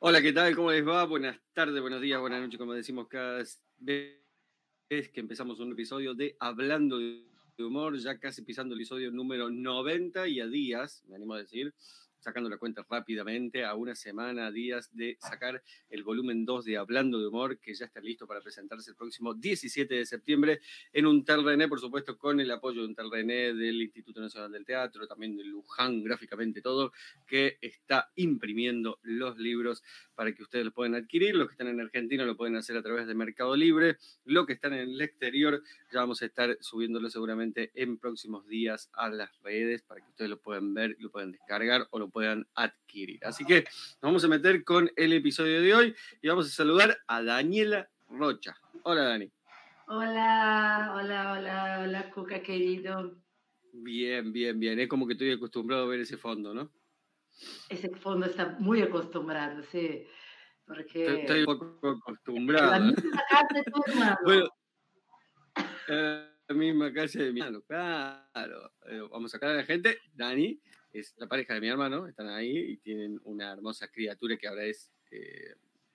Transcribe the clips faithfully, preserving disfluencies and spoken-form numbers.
Hola, ¿qué tal? ¿Cómo les va? Buenas tardes, buenos días, buenas noches, como decimos cada vez que empezamos un episodio de Hablando de Humor, ya casi pisando el episodio número noventa y a días, me animo a decir, sacando la cuenta rápidamente, a una semana, a días de sacar el volumen dos de Hablando de Humor, que ya está listo para presentarse el próximo diecisiete de septiembre en Untel René, por supuesto, con el apoyo de Untel René, del Instituto Nacional del Teatro, también de Luján, gráficamente todo, que está imprimiendo los libros para que ustedes los puedan adquirir. Los que están en Argentina lo pueden hacer a través de Mercado Libre. Los que están en el exterior ya vamos a estar subiéndolo seguramente en próximos días a las redes para que ustedes lo puedan ver, lo puedan descargar o lo puedan adquirir. Así que nos vamos a meter con el episodio de hoy y vamos a saludar a Daniela Rocha. Hola, Dani. Hola, hola, hola, hola, Cuca querido. Bien, bien, bien. Es como que estoy acostumbrado a ver ese fondo, ¿no? Ese fondo está muy acostumbrado, sí, Estoy, porque estoy un poco es la acostumbrado. misma casa de tu hermano. Bueno, eh, la misma casa de mi hermano, claro. Eh, vamos a sacar a la gente. Dani es la pareja de mi hermano, están ahí y tienen una hermosa criatura que ahora es, eh,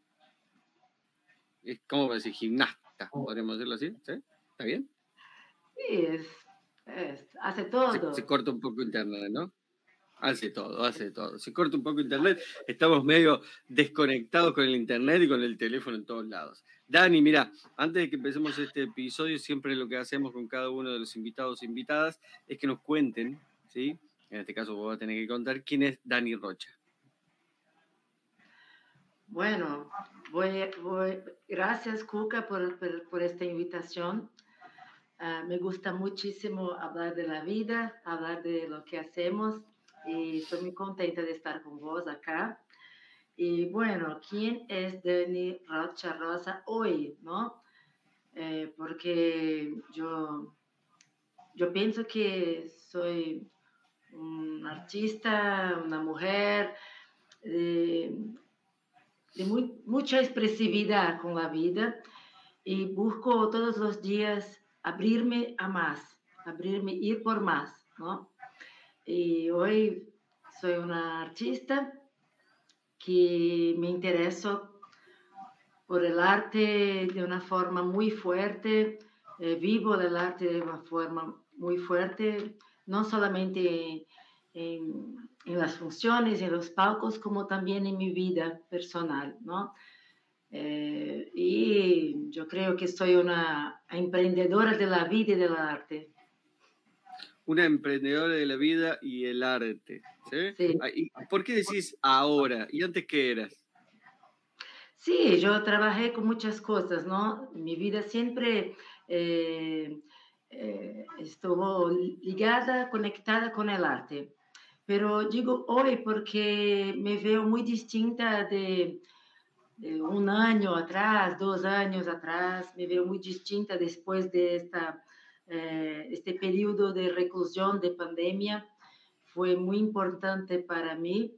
es ¿cómo decir? Gimnasta, podríamos decirlo así, ¿sí? ¿Está bien? Sí, es, es, hace Se, todo. se corta un poco internet, ¿no? Hace todo, hace todo. Se corta un poco internet, estamos medio desconectados con el internet y con el teléfono en todos lados. Dani, mira, antes de que empecemos este episodio, siempre lo que hacemos con cada uno de los invitados e invitadas es que nos cuenten, ¿sí? En este caso vos vas a tener que contar quién es Dani Rocha. Bueno, voy, voy, gracias, Cuca, por, por, por esta invitación. Uh, me gusta muchísimo hablar de la vida, hablar de lo que hacemos y estoy muy contenta de estar con vos acá. Y bueno, ¿quién es Dani Rocha Rosa hoy, no? Eh, porque yo, yo pienso que soy un artista, una mujer de, de muy, mucha expresividad con la vida y busco todos los días abrirme a más, abrirme, ir por más, ¿no? Y hoy soy una artista que me intereso por el arte de una forma muy fuerte, eh, vivo del arte de una forma muy fuerte, no solamente en, en, las funciones, en los palcos, como también en mi vida personal, ¿no? Eh, y yo creo que soy una emprendedora de la vida y del arte. Una emprendedora de la vida y el arte, ¿sí? Sí. ¿Y por qué decís ahora? ¿Y antes qué eras? Sí, yo trabajé con muchas cosas, ¿no? Mi vida siempre eh, eh, estuvo ligada, conectada con el arte. Pero digo hoy porque me veo muy distinta de, de un año atrás, dos años atrás, me veo muy distinta después de esta, eh, este periodo de reclusión, de pandemia. Fue muy importante para mí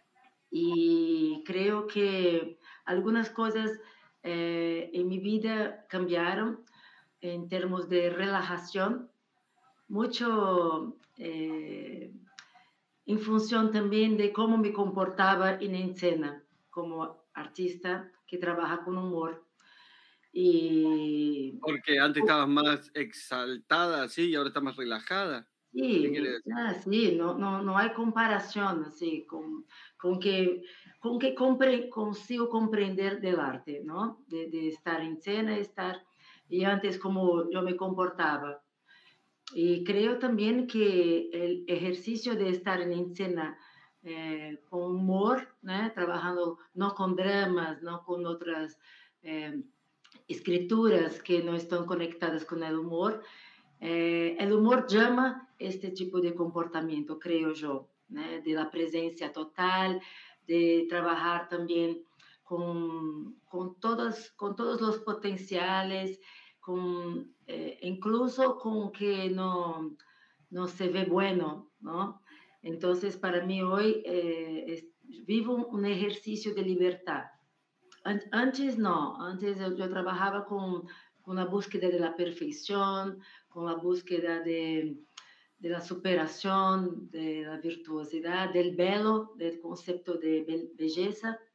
y creo que algunas cosas eh, en mi vida cambiaron en términos de relajación, mucho eh, en función también de cómo me comportaba en escena como artista que trabaja con humor. Y Porque antes estabas más exaltada, ¿sí? Y ahora estás más relajada. ¿Qué quiere sí, decir? ah, sí, no, no, no hay comparación así con, con que, con que compre, consigo comprender del arte, ¿no? De, de estar en escena, estar, y antes como yo me comportaba. Y creo también que el ejercicio de estar en escena eh, con humor, ¿no? Trabajando no con dramas, no con otras eh, escrituras que no están conectadas con el humor, eh, el humor llama este tipo de comportamiento, creo yo, ¿no? De la presencia total, de trabajar también con, con, todos, con todos los potenciales, con, eh, incluso con que no, no se ve bueno, ¿no? Entonces, para mí hoy eh, es, vivo un ejercicio de libertad. Antes no, antes yo, yo trabajaba con, con, la búsqueda de la perfección, con la búsqueda de, de, la superación, de la virtuosidad, del belo, del concepto de be belleza.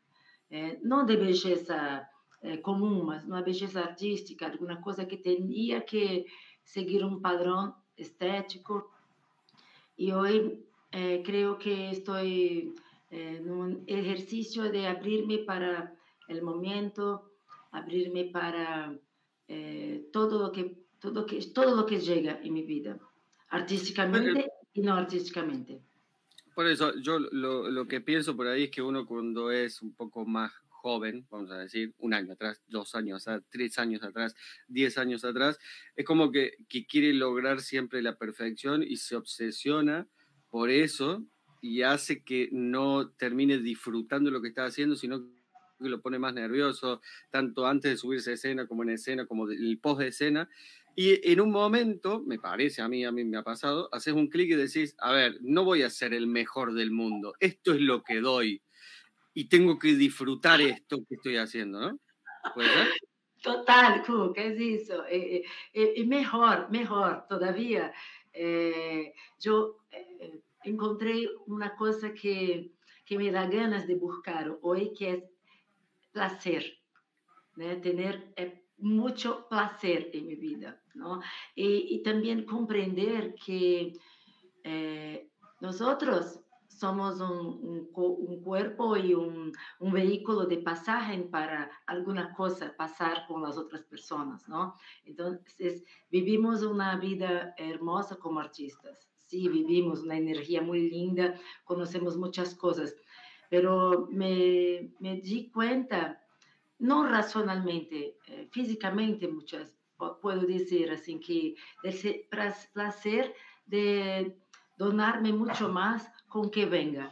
eh, não de beleza eh, comum, mas uma beleza artística, alguma coisa que tinha que seguir um padrão estético. Y hoy eh, creo que estoy eh, en un ejercicio de abrirme para el momento, abrirme para eh, todo lo que todo que todo lo que llega en mi vida, Bueno, artísticamente y no artísticamente. por eso, yo lo, lo que pienso por ahí es que uno cuando es un poco más joven, vamos a decir, un año atrás, dos años atrás, tres años atrás, diez años atrás, es como que, que quiere lograr siempre la perfección y se obsesiona por eso y hace que no termine disfrutando lo que está haciendo, sino que lo pone más nervioso, tanto antes de subirse a escena como en escena, como el post de escena. Y en un momento, me parece a mí, a mí me ha pasado, haces un clic y decís, a ver, no voy a ser el mejor del mundo, esto es lo que doy y tengo que disfrutar esto que estoy haciendo, ¿no? ¿Puede ser? Total, Cuca, es eso. Eh, eh, y mejor, mejor todavía. Eh, yo eh, encontré una cosa que, que me da ganas de buscar hoy, que es placer, ¿no? Tener eh, mucho placer en mi vida, ¿no? Y, y también comprender que eh, nosotros somos un, un, un cuerpo y un, un, vehículo de pasaje para alguna cosa pasar con las otras personas, ¿no? Entonces, vivimos una vida hermosa como artistas. Sí, vivimos una energía muy linda, conocemos muchas cosas, pero me, me di cuenta, no racionalmente, eh, físicamente muchas, puedo decir así, que ese placer de donarme mucho más con que venga.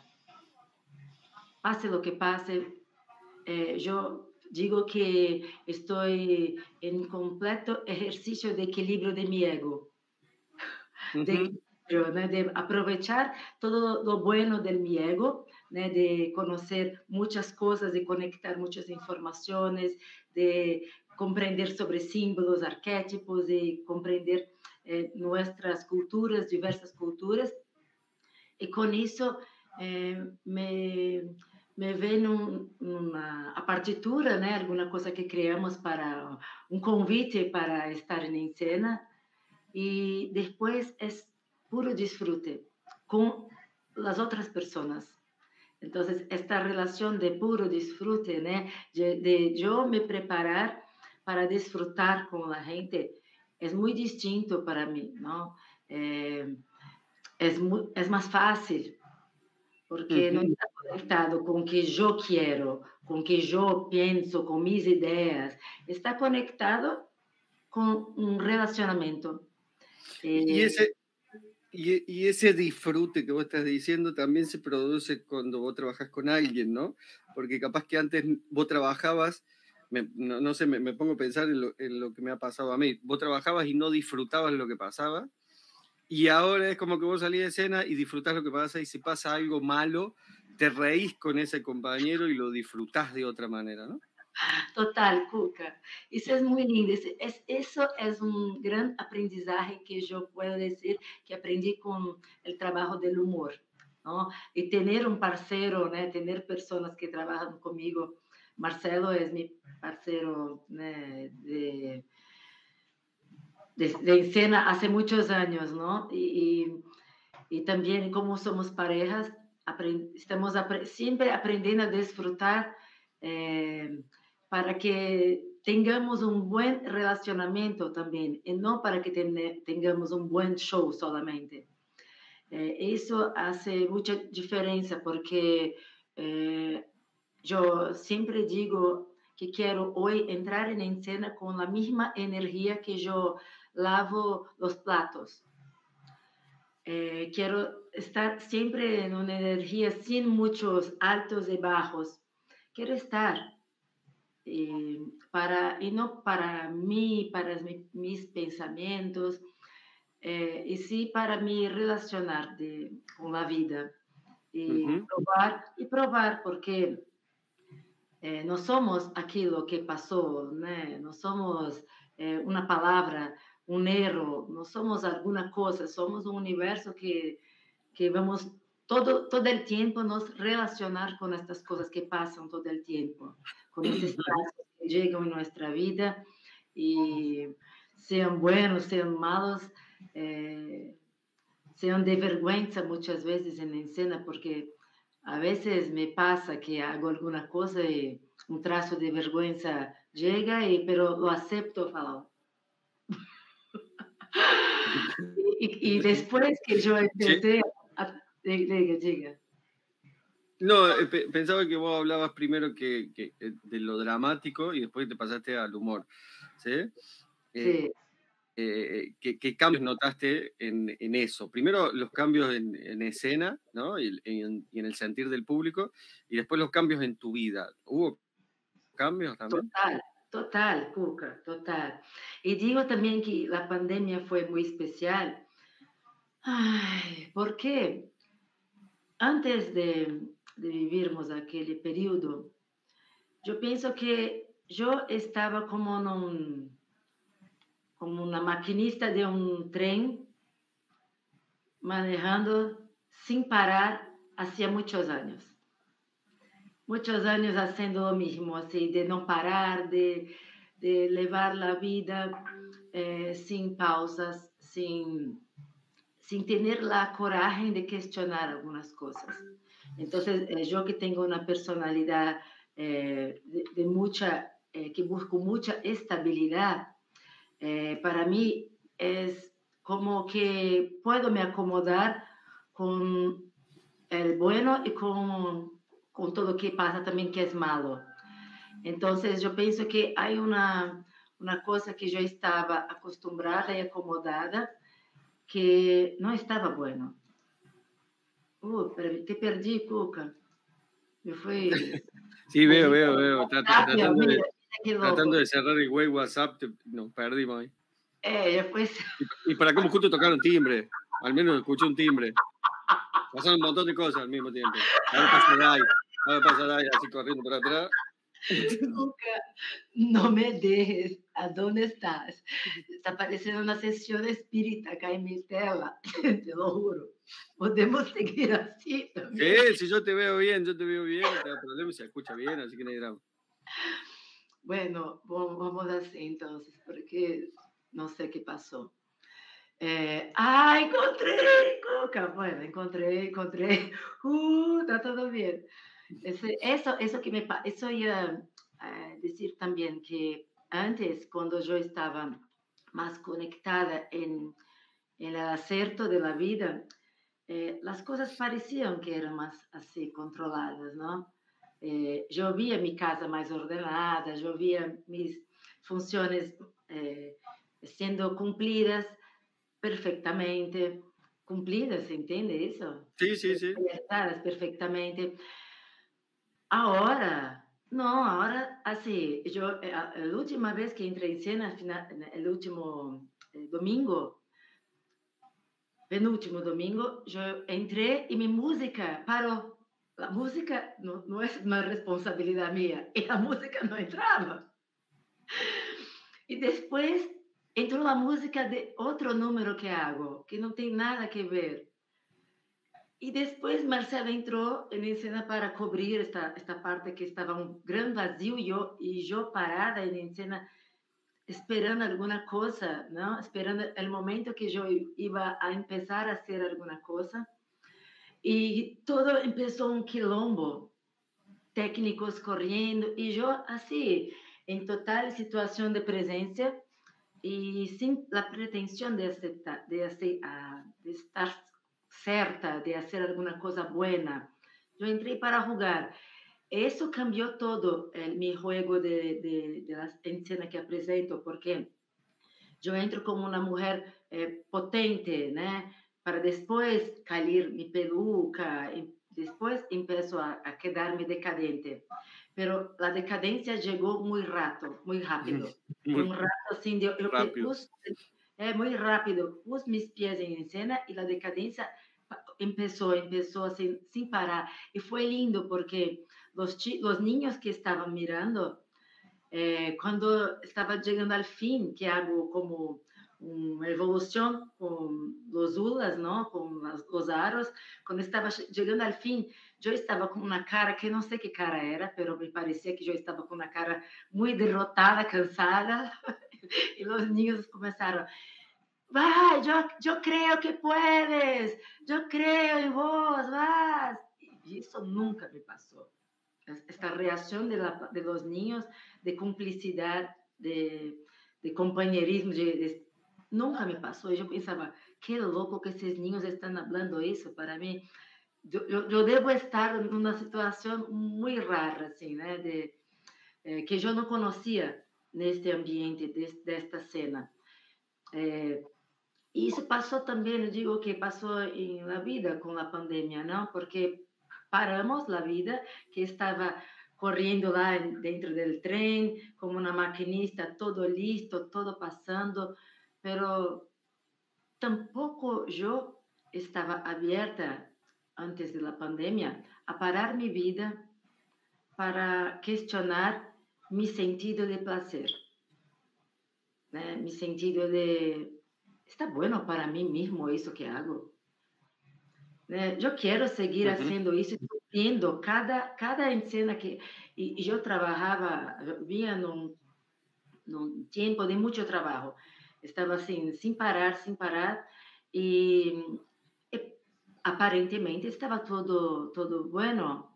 Pase lo que pase, eh, yo digo que estoy en completo ejercicio de equilibrio de mi ego, de, Uh-huh. equilibrio, ¿no? De aprovechar todo lo bueno del mi ego, ¿no? De conocer muchas cosas, de conectar muchas informaciones, de comprender sobre símbolos, arquetipos, de comprender eh, nuestras culturas, diversas culturas. E con isso eh, me, me vem um, uma, a partitura, né? Alguma coisa que criamos para um convite para estar em cena e depois é puro disfrute com as outras pessoas. Então, esta relação de puro disfrute, né? De, de eu me preparar para disfrutar com a gente é muito distinto para mim, não? É, é, é mais fácil porque não Uh-huh. está conectado com o que eu quero, com o que eu penso, com minhas ideias. Está conectado con un relacionamiento. Y Eh, ese, y, y ese disfrute que vos estás diciendo también se produce cuando vos trabajás con alguien, ¿no? Porque capaz que antes vos trabajabas, me, no, no sé, me, me pongo a pensar en lo, en lo que me ha pasado a mí. Vos trabajabas y no disfrutabas lo que pasaba, y ahora es como que vos salís de escena y disfrutás lo que pasa, y si pasa algo malo, te reís con ese compañero y lo disfrutás de otra manera, ¿no? Total, Cuca. Isso é muito lindo. Esse, es, isso é um grande aprendizagem que eu posso dizer que aprendi com o trabalho do humor. ¿No? E ter um parceiro, né? Ter pessoas que trabalham comigo. Marcelo é meu parceiro, né? De, de, de escena há muitos anos, ¿no? E, e também como somos parejas, aprend, estamos apre, sempre aprendendo a desfrutar eh, para que tengamos um bom relacionamento também, e não para que ten, tengamos um bom show solamente. Eh, isso faz muita diferença, porque eh, eu sempre digo que quero hoje entrar em cena com a mesma energia que eu lavo os platos. Eh, quiero estar siempre en una energía sin muchos altos y bajos. Quiero estar eh, para, y no para mí, para mi, mis pensamientos, eh, y sí para mi relacionar de, con la vida. Y Uh-huh. probar, y probar, porque eh, no somos aquilo que pasó, ¿no? No somos eh, una palabra, un error, no somos alguna cosa, somos un universo que que vamos todo, todo el tiempo nos relacionar con estas cosas que pasan todo el tiempo, con estos trazos que llegan en nuestra vida y sean buenos, sean malos, eh, sean de vergüenza muchas veces en escena, porque a veces me pasa que hago alguna cosa y un trazo de vergüenza llega, y, pero lo acepto, falo. Y, y, y después que yo Sí. empecé a... Diga, diga. No, eh, pe- pensaba que vos hablabas primero que, que, eh, de lo dramático y después te pasaste al humor, ¿sí? Eh, Sí. eh, ¿qué, qué cambios notaste en, en eso? Primero los cambios en, en escena, ¿no? Y en, y en el sentir del público, y después los cambios en tu vida. ¿Hubo cambios también? Total, total, Cuca, total. Y digo también que la pandemia fue muy especial. Ay, porque antes de, de vivirmos aquel periodo, yo pienso que yo estaba como, num, como una maquinista de un tren manejando sin parar hacía muchos años. Muchos años haciendo lo mismo, así, de no parar, de, de llevar la vida eh, sin pausas, sin, sin tener la coraje de cuestionar algunas cosas. Entonces, eh, yo que tengo una personalidad eh, de, de, mucha, eh, que busco mucha estabilidad, eh, para mí es como que puedo me acomodar con el bueno y con, con todo lo que pasa también que es malo. Entonces, yo pienso que hay una, una cosa que yo estaba acostumbrada y acomodada que no estaba bueno. Uh, te perdí, Cuca. Me fui... Sí, veo, veo, veo. Trat, tratando, de, tratando de cerrar el güey WhatsApp, te, nos perdimos ahí. Eh, después... Y, y para cómo justo tocaron timbre. Al menos escuché un timbre. Pasaron un montón de cosas al mismo tiempo. Ahora pasa Dai, ahora pasa Dai así corriendo por atrás. Cuca, no me dejes. ¿A dónde estás? Está apareciendo una sesión espírita acá en mi tela. Te lo juro. Podemos seguir así también. Sí, si yo te veo bien, yo te veo bien, no te da problema, se escucha bien, así que no hay drama. Bueno, vamos así entonces, porque no sé qué pasó. Eh, ¡Ah, encontré! Cuca. Bueno, encontré, encontré. ¡Uh! Está todo bien. Ese, eso, eso que me pasa, eso iba a decir también que antes, cuando yo estaba más conectada en, en el acerto de la vida, eh, las cosas parecían que eran más así controladas, ¿no? Eh, yo veía mi casa más ordenada, yo veía mis funciones eh, siendo cumplidas perfectamente, cumplidas, ¿entiende eso? Sí, sí, sí. Realizadas perfectamente. Ahora, no, ahora, así, yo, eh, la última vez que entré en escena, el último eh, domingo, penúltimo domingo, yo entré y mi música paró. La música no, no es una responsabilidad mía, y la música no entraba. Y después entró la música de otro número que hago, que no tiene nada que ver. Y después Marcela entró en escena para cubrir esta, esta parte que estaba un gran vacío y yo, y yo parada en escena esperando alguna cosa, ¿no? Esperando el momento que yo iba a empezar a hacer alguna cosa. Y todo empezó un quilombo, técnicos corriendo, y yo así, en total situación de presencia y sin la pretensión de, aceptar, de, hacer, de estar certa, de hacer alguna cosa buena. Yo entré para jugar. Eso cambió todo en mi juego de, de, de la escena que apresento, porque yo entro como una mujer eh, potente, ¿no? Para después caer mi peluca, y después empiezo a, a quedarme decadente. Pero la decadencia llegó muy rato, muy rápido. Muy un rato así, yo, yo rápido. puse, eh, muy rápido, puse mis pies en escena y la decadencia empezó, empezó así, sin parar. Y fue lindo porque los, los niños que estaban mirando, eh, cuando estaba llegando al fin, que hago como uma evolução com os ulas, não? Com as, os aros. Quando estava chegando ao fim, eu estava com uma cara que não sei que cara era, mas me parecia que eu estava com uma cara muito derrotada, cansada. E os niños começaram, vai, eu, eu creio que puedes, eu creio em vos, vas. E isso nunca me passou. Esta reação de, la, de los niños, de cumplicidade, de, de companheirismo, de, de, nunca me passou. Eu pensava, que louco que esses niños estão falando isso para mim. Eu, eu, eu devo estar numa situação muito rara, assim, né? De, eh, que eu não conhecia neste ambiente, de, desta cena. Eh, isso passou também, eu digo que passou em la vida com a pandemia, não? Porque paramos a vida, que estava correndo lá dentro do trem, como uma maquinista, todo listo, todo passando, pero tampouco eu estava aberta, antes da pandemia, a parar minha vida para questionar mi sentido de prazer, né? Mi sentido de, está bueno para mim mesmo isso que hago? Né? Eu quero seguir Ujú. fazendo isso, vendo cada, cada cena que... E, e eu trabalhava, eu vinha num, num tempo de muito trabalho. Estava assim, sem parar, sem parar. E, e aparentemente estava tudo, tudo bueno.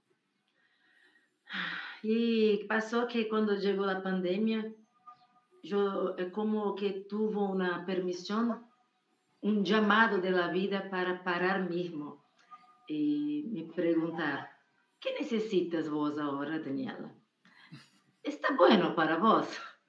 E passou que quando chegou a pandemia, eu, é como que tuve uma permissão, um chamado da vida para parar mesmo e me perguntar: que necessitas vos agora, Daniela? Está bueno para vos?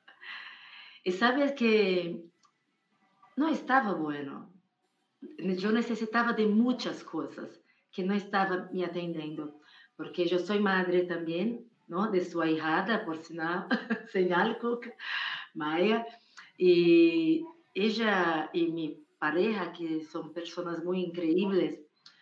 E sabes que não estava bueno. Eu necessitava de muitas coisas que não estava me atendendo, porque eu sou madre também, não? De sua hijada, por sinal, señal, Cuca, Maia, e ella e minha pareja, que são pessoas muito incríveis,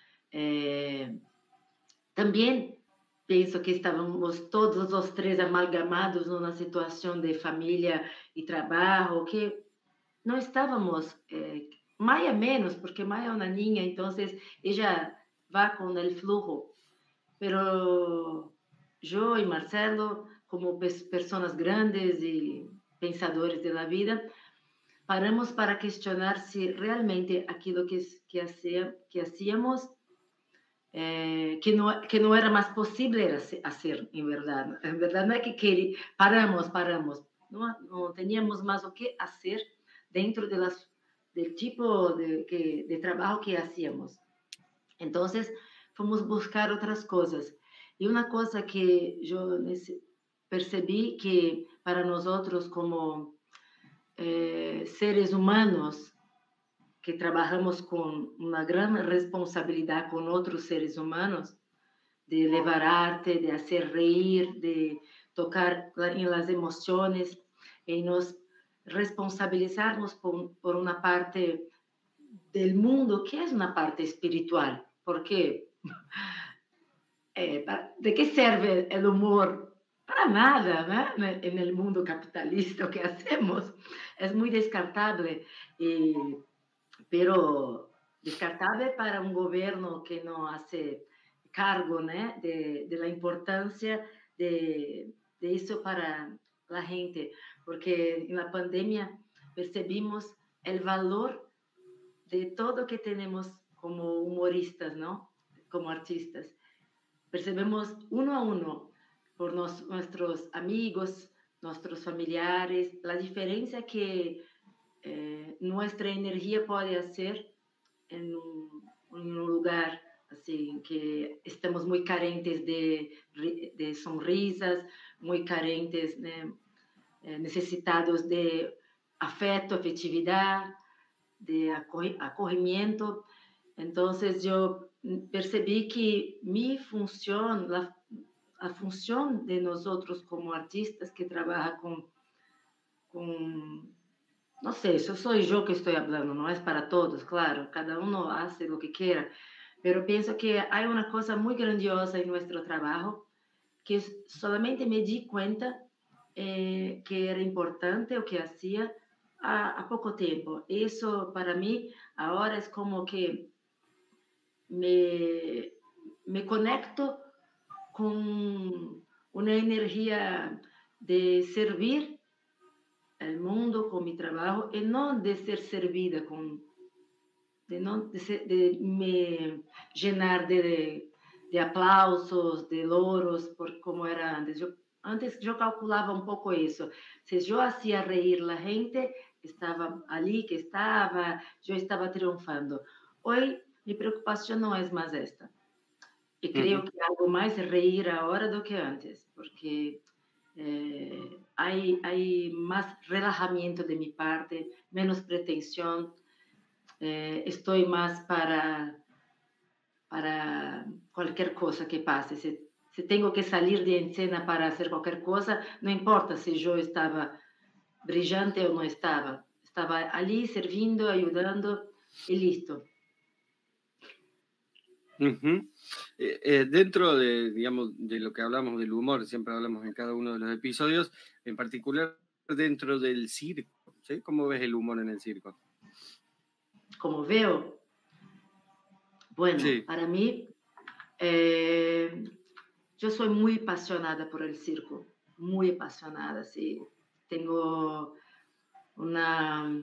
eh, também penso que estávamos todos os três amalgamados numa situação de família e trabalho, que não estávamos, eh, Maia menos, porque Maia é uma niña, então ela vai com o flujo, pero eu e Marcelo, como pessoas grandes e pensadores da vida, paramos para questionar se realmente aquilo que, que, hacía, que hacíamos, eh, que, não, que não era mais possível era fazer, em verdade. Em verdade, não é que queríamos, paramos, paramos. Não, não tínhamos mais o que fazer dentro de las, do tipo de, que, de trabalho que hacíamos. Então, fomos buscar outras coisas. E uma coisa que eu percebi que para nós outros, como eh, seres humanos, que trabalhamos com uma grande responsabilidade com outros seres humanos, de levar arte, de fazer reír, de tocar em las emoções, e nos responsabilizarmos por, por uma parte do mundo que é uma parte espiritual, porque eh, de que serve o humor? Para nada, né? No mundo capitalista, o que hacemos é muito descartável, e, pero descartável para um governo que não hace cargo, né, de, de la importância de, de isso para a gente, porque na pandemia percebimos o valor de todo que temos como humoristas, não? Como artistas. Percebemos uno a uno, por nos, nuestros amigos, nuestros familiares, a diferença que eh, nossa energia pode fazer em um, em um lugar assim que estamos muito carentes de, de sonrisas, muito carentes, né, necessitados de afeto, afetividade, de acolhimento. Então, eu percebi que minha função, a, a função de nós outros como artistas que trabalham com, com, não sei, isso sou eu que estou falando, não é para todos, claro, cada um faz o que queira, mas penso que há uma coisa muito grandiosa em nosso trabalho, que solamente me di conta eh, que era importante o que fazia há, há pouco tempo. Isso, para mim, agora é como que me, me conecto com uma energia de servir al mundo con mi trabajo y no de ser servida, con, de no de, ser, de me llenar de, de, de, aplausos, de louros, por como era antes. Eu, antes eu calculava um pouco isso. Se eu hacía reír la gente, estava ali que estava, eu estava triunfando. Hoje, minha preocupação não é mais esta. E creio Ujú. que algo mais reír agora do que antes, porque Eh, hay, hay más relajamiento de mi parte, menos pretensión, eh, estoy más para, para cualquier cosa que pase. Si, si tengo que salir de escena para hacer cualquier cosa, no importa si yo estaba brillante o no estaba. Estaba allí sirviendo, ayudando y listo. Uh-huh. Eh, eh, dentro de, digamos, de lo que hablamos del humor, siempre hablamos en cada uno de los episodios, en particular dentro del circo, ¿sí? ¿Cómo ves el humor en el circo? Como veo, bueno, sí. Para mí, eh, yo soy muy apasionada por el circo, muy apasionada, sí. Tengo una...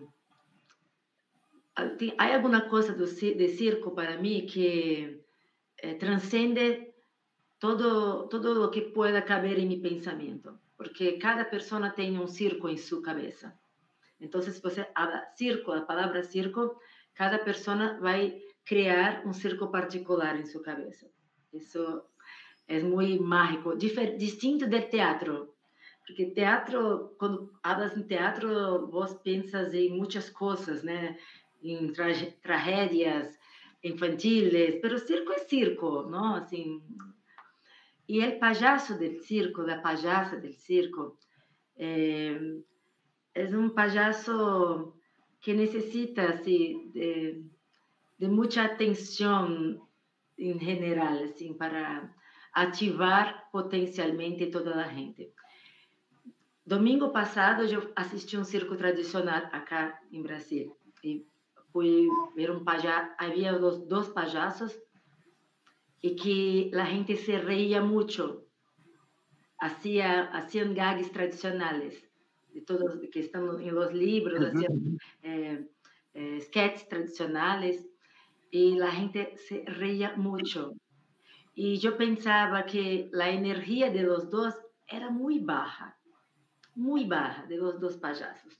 Hay alguna cosa de circo para mí que eh, transcende todo, todo lo que pueda caber en mi pensamiento, porque cada persona tiene un circo en su cabeza. Entonces, si você habla circo, la palabra circo, cada persona va a crear un circo particular en su cabeza. Eso es muy mágico, distinto del teatro. Porque teatro, quando hablas em teatro, vos pensas em muitas coisas, né? Em tra tragédias infantiles, pero circo é circo, não? Assim, e o payaso del circo, la payasa del circo, é, é um payaso que necessita assim, de, de muita atenção em geral, assim, para ativar potencialmente toda a gente. Domingo passado, eu assisti um circo tradicional acá em Brasil. E fui ver um pajaço, havia dois, dois pajaços e que a gente se reía muito. Hacía, hacían gags tradicionales, de todos que estão em los libros, Uh-huh. hacían eh, eh, sketches tradicionales e a gente se reía muito. E eu pensava que a energia de los dois era muito baixa. Muy baja de los dos payasos.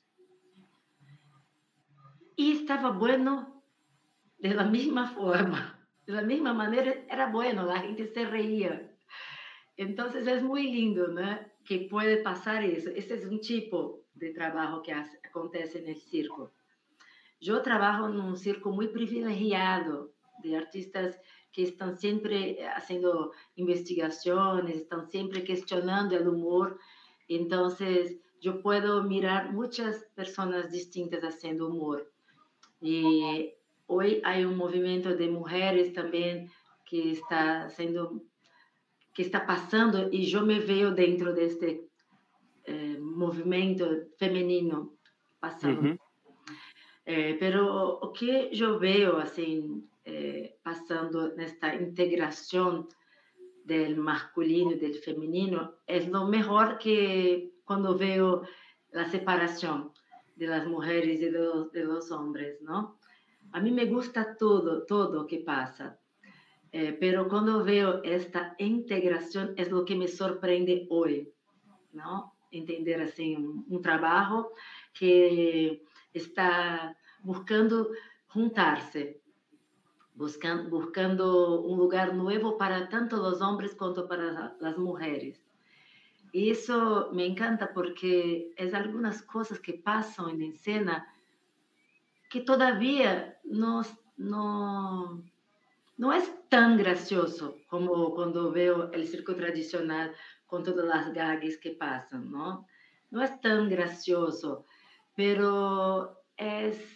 Y estaba bueno de la misma forma, de la misma manera era bueno, la gente se reía. Entonces es muy lindo, ¿no? Que puede pasar eso. Ese es un tipo de trabajo que hace, acontece en el circo. Yo trabajo en un circo muy privilegiado de artistas que están siempre haciendo investigaciones, están siempre cuestionando el humor. Entonces, yo puedo mirar muchas personas distintas haciendo humor. Y hoy hay un movimiento de mujeres también que está haciendo, que está pasando, y yo me veo dentro de este eh, movimiento femenino pasando. Uh-huh. Eh, pero o que eu vejo assim eh, passando nesta integração do masculino e do feminino é o melhor que quando vejo a separação das mulheres e dos, de los homens, não? A mim me gusta todo, todo o que passa, eh, pero quando vejo esta integração é o que me surpreende hoje, não? Entender assim um, um trabalho que está buscando juntar-se, buscando, buscando um lugar novo para tanto os homens quanto para as mulheres. E isso me encanta porque é algumas coisas que passam em cena que todavia não, não, não é tão gracioso como quando vejo o circo tradicional com todas as gags que passam, não? Não é tão gracioso, pero es,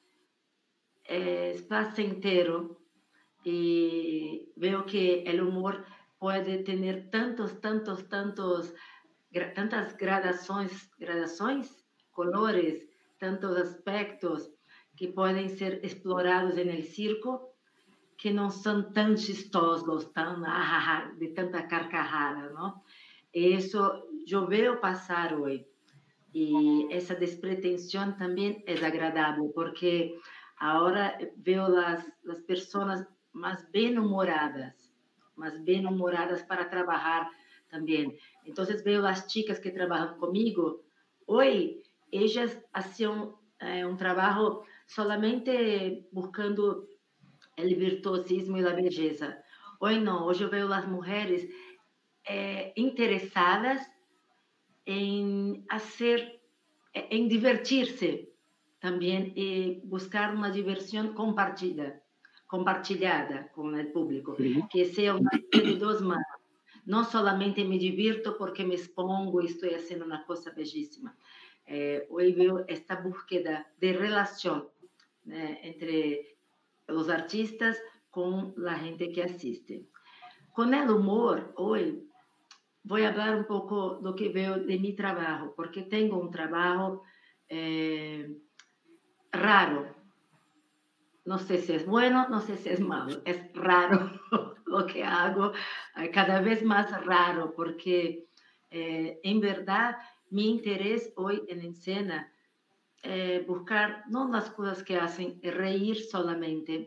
es placentero y veo que el humor puede tener tantos, tantos, tantos, gra, tantas gradações, gradações, colores tantos aspectos que podem ser explorados no circo, que não são tão chistosos, tão, ah, de tanta carcajada, não? Isso eu vejo passar hoje. E essa despretensão também é agradável, porque agora vejo as, as pessoas mais bem-humoradas, mais bem-humoradas para trabalhar também. Então, vejo as chicas que trabalham comigo, hoje, elas hacían eh, um trabalho solamente buscando o virtuosismo e a beleza. Hoje não, hoje eu vejo as mulheres eh, interessadas em fazer, em divertir-se também e buscar uma diversão compartilhada, compartilhada com o público, Uhum. que seja uma coisa de duas mãos. Não solamente me divirto porque me expongo e estou fazendo uma coisa belíssima. Eh, hoje veo esta búsqueda de relação, né, entre os artistas com a gente que assiste. Com o humor, hoje vou falar um pouco do que veo de meu trabalho, porque tenho um trabalho eh, raro. Não sei se é bueno, não sei se é malo. É raro o que hago, cada vez mais raro, porque eh, em verdade mi interesse hoje em cena é buscar não as coisas que hacen reír solamente,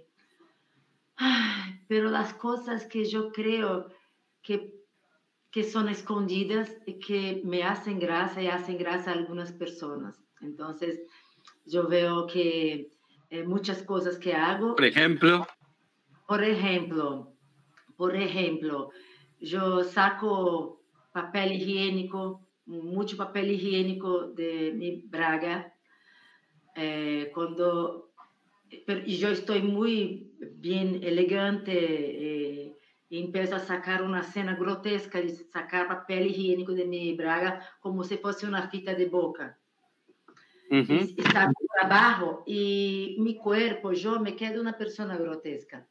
pero las cosas que yo creo que, que son escondidas y que me hacen gracia y hacen gracia a algunas personas. Entonces, yo veo que eh, muchas cosas que hago... Por ejemplo... Por ejemplo, por ejemplo, yo saco papel higiénico, mucho papel higiénico de mi braga, eh, cuando... Y yo estoy muy bien elegante eh, y empiezo a sacar una escena grotesca de sacar papel higiénico de mi braga como si fuese una fita de boca. Uh-huh. Y, y saco trabajo y mi cuerpo, yo me quedo una persona grotesca.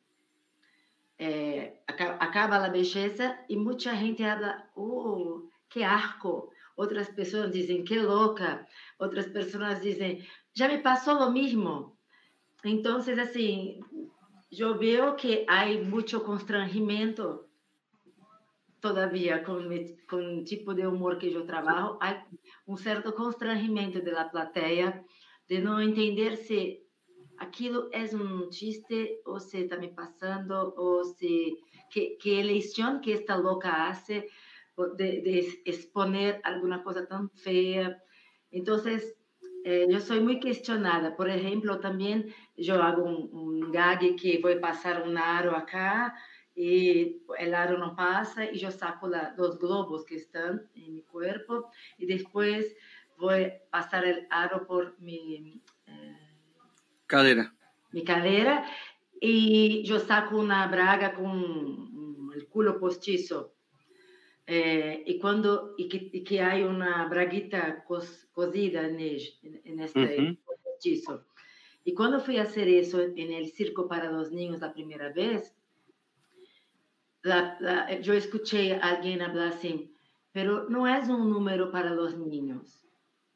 Eh, acaba la belleza y mucha gente habla, oh, qué asco. Otras personas dicen, qué loca. Otras personas dicen, ya me pasó lo mismo. Entonces, assim, eu vejo que há muito constrangimento todavía com, com o tipo de humor que eu trabalho. Há um certo constrangimento da plateia de não entender se aquilo é um chiste ou se está me passando ou se que, que eleição que esta louca faz de, de exponer alguma coisa tão feia. Então, Eh, yo soy muy cuestionada. Por ejemplo, también yo hago un, un gag que voy a pasar un aro acá y el aro no pasa y yo saco la, los globos que están en mi cuerpo y después voy a pasar el aro por mi eh, cadera. Mi cadera y yo saco una braga con um, el culo postizo. Eh, y cuando y que, y que hay una braguita cos, cosida en, en este uh-huh. postizo. Y cuando fui a hacer eso en el circo para los niños la primera vez, la, la, yo escuché a alguien hablar así, pero no es un número para los niños.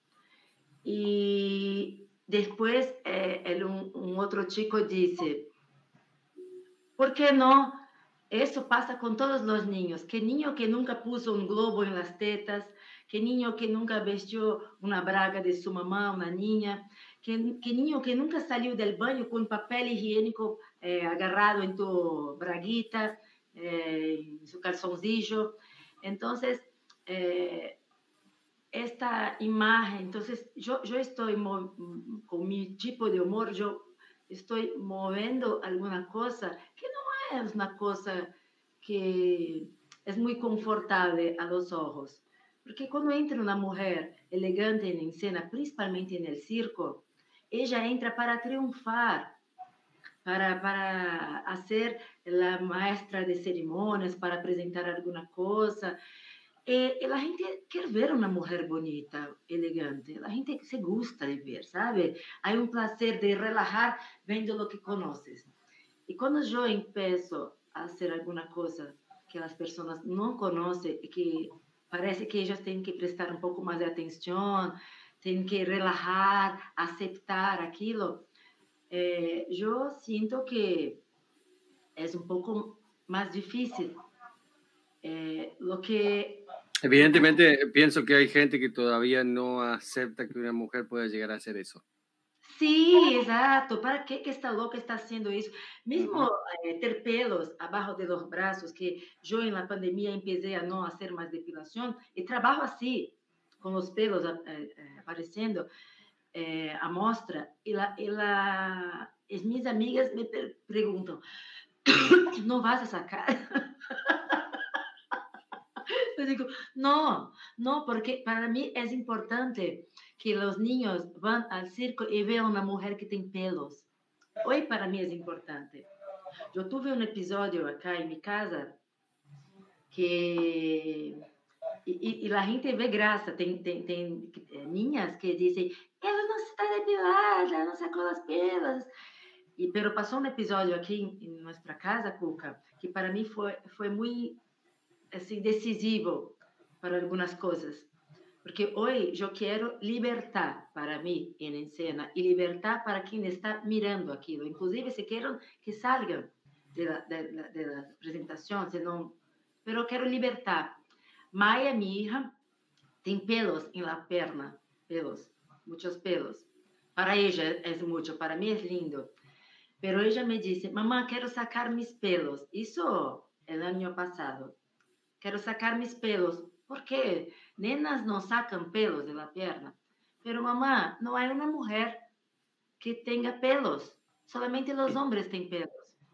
Y después eh, el, un, un otro chico dice, ¿por qué no? Eso pasa con todos los niños. ¿Qué niño que nunca puso un globo en las tetas? ¿Qué niño que nunca vistió una braga de su mamá, una niña? ¿Qué, qué niño que nunca salió del baño con papel higiénico eh, agarrado en tu braguita, eh, en su calzoncillo? Entonces, eh, esta imagen, entonces yo, yo estoy con mi tipo de humor, yo estoy moviendo alguna cosa que no es una cosa que es muy confortable a los ojos. Porque cuando entra una mujer elegante en escena, principalmente en el circo, ella entra para triunfar, para, para hacer la maestra de ceremonias, para presentar alguna cosa. E, e a gente quer ver uma mulher bonita, elegante. A gente se gusta de ver, sabe? Há um prazer de relajar vendo o que conheces. E quando eu empeço a fazer alguma coisa que as pessoas não conhecem e que parece que elas têm que prestar um pouco mais de atenção, tem que relajar, aceptar aquilo. Eh, yo siento que es un poco más difícil. Eh, lo que... Evidentemente, pienso que hay gente que todavía no acepta que una mujer pueda llegar a hacer eso. Sí, exato. ¿Para qué que esta louca está haciendo isso? Mesmo Ujú. eh, ter pelos abaixo de los braços, que eu em la pandemia empecé a não fazer mais depilação, e trabalho assim, com os pelos eh, eh, aparecendo eh, à mostra, e, la, e la, as minhas amigas me per perguntam, não vas a sacar? Eu digo, não, não, porque para mim é importante que os niños vão ao circo e vejam uma mulher que tem pelos. Hoy para mí es importante. Yo tuve un episodio acá en mi casa que... Y, y, y la gente ve graça. Tem, tem, tem niñas que dicen, ela no está depilada, no sacó las pelas. Y, pero pasó un episodio aquí en, en nuestra casa, Cuca, que para mí fue, fue muy así, decisivo para algunas cosas. Porque hoy yo quiero libertad para mí en escena y libertad para quien está mirando aquilo. Inclusive, si quieren que salgan de la, de la, de la presentación, senão, pero quiero libertad. Maya, mi hija, tiene pelos en la pierna, pelos, muchos pelos. Para ella es mucho, para mí es lindo. Pero ella me dice, mamá, quiero sacar mis pelos. Eso el año pasado. Quiero sacar mis pelos. ¿Por qué? Nenas no sacan pelos de la pierna. Pero mamá, no hay una mujer que tenga pelos. Solamente los hombres tienen pelos.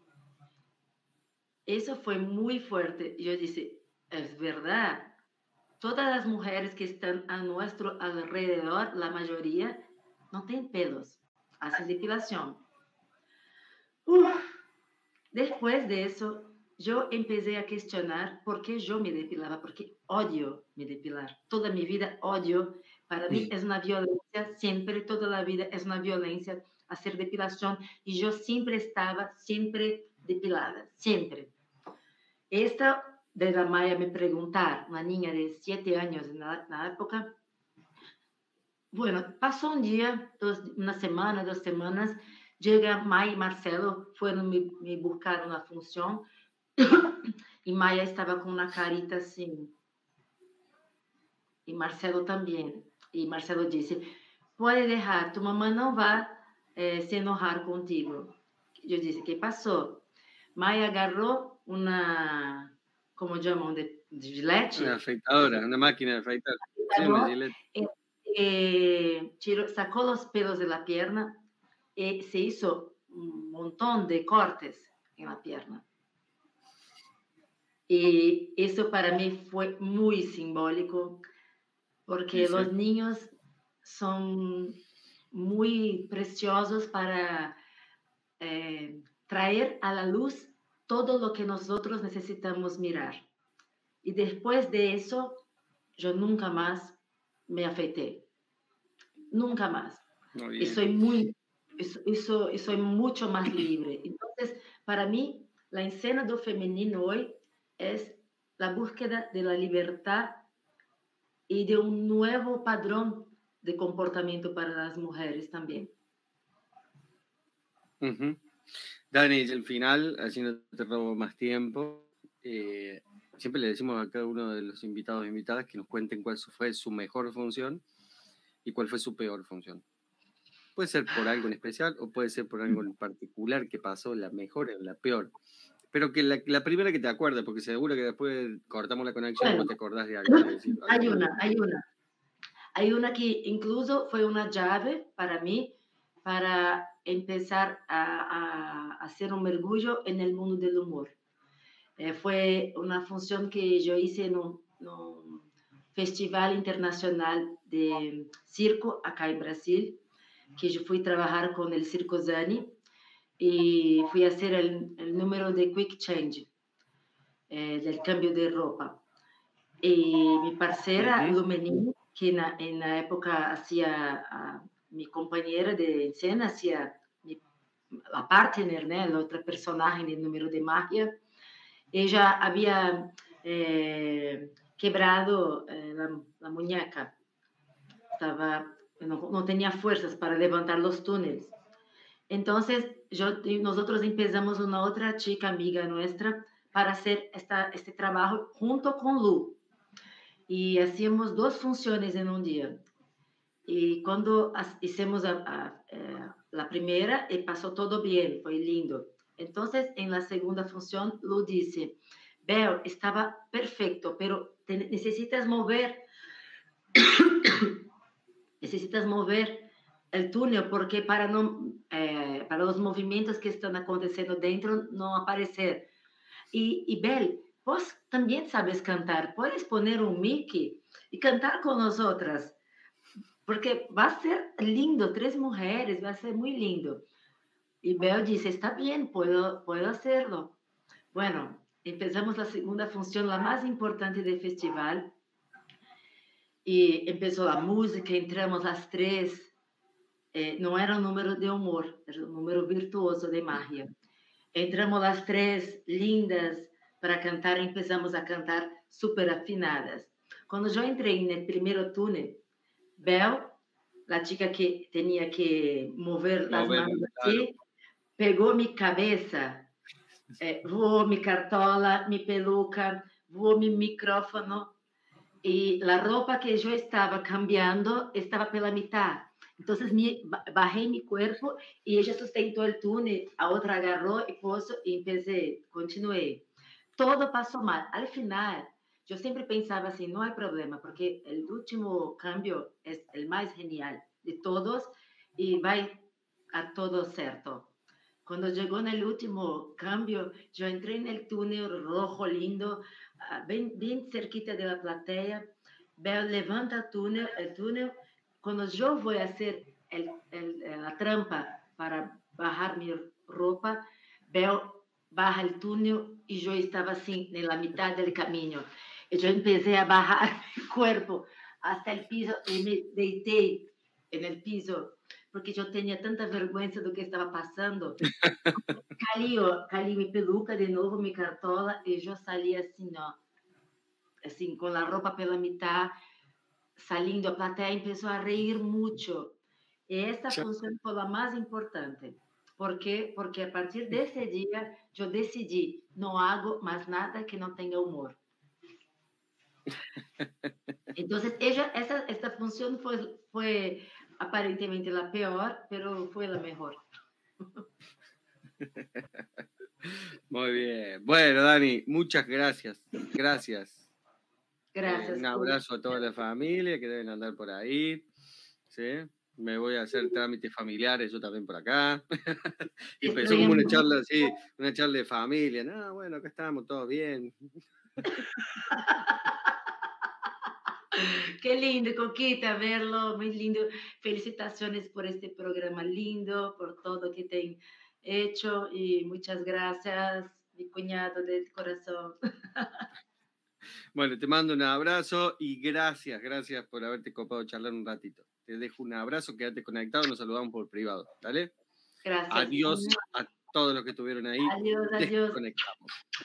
Eso fue muy fuerte. Yo dije, es verdad. Todas las mujeres que están a nuestro alrededor, la mayoría, no tienen pelos. Hacen depilación. Uf. Después de eso, yo empecé a cuestionar por qué yo me depilaba, porque odio me depilar. Toda mi vida odio. Para mí es una violencia, siempre, toda la vida es una violencia hacer depilación. Y yo siempre estaba, siempre depilada, siempre. Esta de la Maya me preguntar, una niña de siete años en la, en la época, bueno, pasó un día, dos, una semana, dos semanas, llega Maya y Marcelo, fueron me, me buscar una función, y Maya estaba con una carita así, y Marcelo también, y Marcelo dice, puede dejar, tu mamá no va eh, se enojar contigo. Yo dije, ¿qué pasó? Maya agarró una, ¿cómo llaman? De, de gilete. Una afeitadora, una máquina de afeitar. Sí, una gilete. Eh, eh, tiró, sacó los pelos de la pierna y se hizo un montón de cortes en la pierna. Y eso para mí fue muy simbólico porque sí, los sí. niños son muy preciosos para eh, traer a la luz todo lo que nosotros necesitamos mirar. Y después de eso, yo nunca más me afeité. Nunca más. Y soy muy, y soy, y soy mucho más libre. Entonces, para mí, la escena do femenino hoy es la búsqueda de la libertad y de un nuevo padrón de comportamiento para las mujeres también. Uh-huh. Dani, el final, así no te robo más tiempo, eh, siempre le decimos a cada uno de los invitados e invitadas que nos cuenten cuál fue su mejor función y cuál fue su peor función. Puede ser por algo en especial o puede ser por algo en particular que pasó, la mejor o la peor. Pero que la, la primera que te acuerdes, porque seguro que después cortamos la conexión y bueno, no te acordás de algo. De decir, hay una, hay una. Hay una que incluso fue una llave para mí para empezar a, a, a hacer un mergullo en el mundo del humor. Eh, fue una función que yo hice en un, en un festival internacional de circo acá en Brasil, que yo fui a trabajar con el Circo Zani y fui a hacer el, el número de Quick Change, eh, del cambio de ropa. Y mi parcera, uh-huh. Lumenin, que na, en la época hacía uh, mi compañera de escena, hacía mi, la partner, ¿no? La otra personaje en el número de magia, ella había eh, quebrado eh, la, la muñeca. Estaba no, no tenía fuerzas para levantar los túneles. Entonces, yo, nosotros empezamos una otra chica amiga nuestra para hacer esta, este trabajo junto con Lu. Y hacíamos dos funciones en un día. Y cuando hicimos a, a, a, la primera, y pasó todo bien, fue lindo. Entonces, en la segunda función, Lu dice, Bel, estaba perfecto, pero te necesitas mover, necesitas mover el túnel, porque para, no, eh, para los movimientos que están aconteciendo dentro no aparecer. Y, y Bel, vos también sabes cantar, puedes poner un mic y cantar con nosotras, porque va a ser lindo, tres mujeres, va a ser muy lindo. Y Bel dice, está bien, puedo, puedo hacerlo. Bueno, empezamos la segunda función, la más importante del festival, y empezó la música, entramos las tres, eh, no era un número de humor, era un número virtuoso de magia. Entramos las tres lindas para cantar, empezamos a cantar súper afinadas. Cuando yo entré en el primer túnel, Bel, la chica que tenía que mover las Mover, manos claro. así, pegó mi cabeza, eh, voó mi cartola, mi peluca, voó mi micrófono, y la ropa que yo estaba cambiando estaba pela mitad. Entonces me, bajé mi cuerpo y ella sustentó el túnel, a otra agarró y puso y empecé, continué. Todo pasó mal. Al final, yo siempre pensaba así, no hay problema, porque el último cambio es el más genial de todos y va a todo cierto. Cuando llegó en el último cambio, yo entré en el túnel rojo lindo, bien, bien cerquita de la platea. Bel levanta el túnel, el túnel. Cuando yo voy a hacer el, el, la trampa para bajar mi ropa, Bel baja el túnel y yo estaba así en la mitad del camino. Y yo empecé a bajar mi cuerpo hasta el piso y me deité en el piso porque yo tenía tanta vergüenza de lo que estaba pasando. Cayó, cayó mi peluca de nuevo, mi cartola, y yo salí así, ¿no? Así, con la ropa por la mitad, saliendo a platea, empezó a reír mucho. Y esta función fue la más importante. ¿Por qué? Porque a partir de ese día yo decidí, no hago más nada que no tenga humor. Entonces, ella, esa, esta función fue, fue aparentemente la peor, pero fue la mejor. Muy bien. Bueno, Dani, muchas gracias. Gracias. Gracias. Eh, un abrazo a toda la familia que deben andar por ahí. ¿Sí? Me voy a hacer trámites familiares, yo también por acá. Y empezó como una charla así, una charla de familia. No, bueno, acá estamos, todos bien. Qué lindo, Coquita, verlo, muy lindo. Felicitaciones por este programa lindo, por todo que te han hecho y muchas gracias, mi cuñado del corazón. Bueno, te mando un abrazo y gracias, gracias por haberte copado charlar un ratito. Te dejo un abrazo, quédate conectado, nos saludamos por privado, ¿dale? Gracias. Adiós a todos los que estuvieron ahí. Adiós, adiós. Desconectamos.